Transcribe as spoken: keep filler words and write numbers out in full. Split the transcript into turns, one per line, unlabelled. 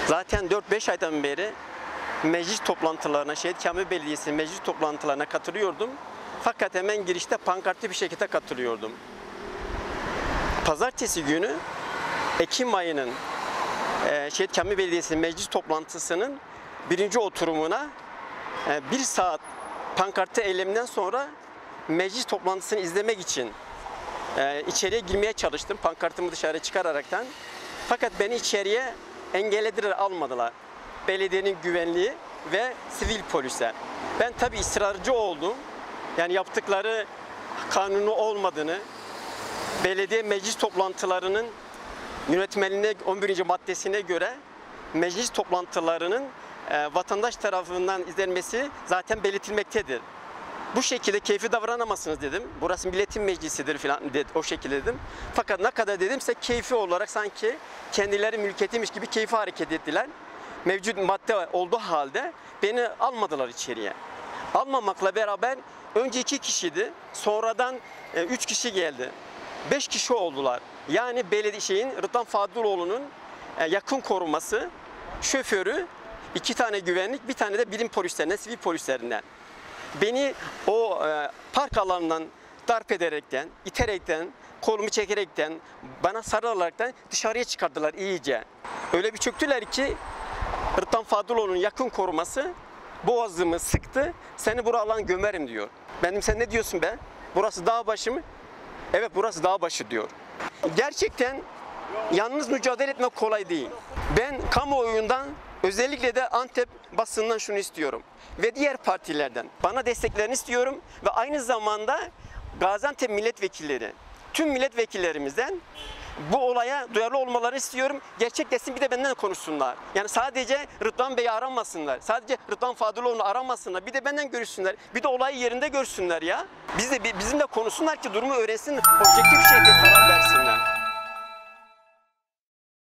Zaten dört beş aydan beri meclis toplantılarına, Şehit Kamil Belediyesi meclis toplantılarına katılıyordum. Fakat hemen girişte pankartlı bir şekilde katılıyordum. Pazartesi günü Ekim ayının e, Şehit Kamil Belediyesi meclis toplantısının birinci oturumuna e, bir saat pankartlı eylemden sonra meclis toplantısını izlemek için e, içeriye girmeye çalıştım. Pankartımı dışarı çıkararaktan. Fakat beni içeriye engellediler, almadılar. Belediyenin güvenliği ve sivil polisler. Ben tabii ısrarcı oldum. Yani yaptıkları kanunu olmadığını, belediye meclis toplantılarının yönetmeliğine on birinci maddesine göre meclis toplantılarının e, vatandaş tarafından izlenmesi zaten belirtilmektedir. Bu şekilde keyfi davranamazsınız dedim. Burası milletin meclisidir falan dedi, o şekilde dedim. Fakat ne kadar dedimse keyfi olarak sanki kendileri mülkiyetiymiş gibi keyfi hareket ettiler. Mevcut madde olduğu halde beni almadılar içeriye. Almamakla beraber önce iki kişiydi, sonradan e, üç kişi geldi. Beş kişi oldular. Yani belediye şeyin Rıdvan Fadıloğlu'nun e, yakın koruması, şoförü, iki tane güvenlik, bir tane de birim polislerinden, sivil polislerinden. Beni o e, park alanından darp ederekten, iterekten, kolumu çekerekten, bana sarılaraktan dışarıya çıkardılar iyice. Öyle bir çöktüler ki Rıdvan Fadıloğlu'nun yakın koruması boğazımı sıktı, seni buradan gömerim diyor. Benim sen ne diyorsun be? Burası dağ başı mı? Evet, burası dağ başı diyor. Gerçekten yalnız mücadele etmek kolay değil. Ben kamuoyundan, özellikle de Antep basından şunu istiyorum ve diğer partilerden bana desteklerini istiyorum ve aynı zamanda Gaziantep milletvekilleri, tüm milletvekillerimizden bu olaya duyarlı olmaları istiyorum. Gerçek desin, bir de benden konuşsunlar. Yani sadece Rıdvan Bey'i aramasınlar, sadece Rıdvan Fadıloğlu'nu aramasınlar, bir de benden görüşsünler, bir de olayı yerinde görsünler ya. Biz de, bizim de konuşsunlar ki durumu öğrensin, objektif bir şekilde karar versinler.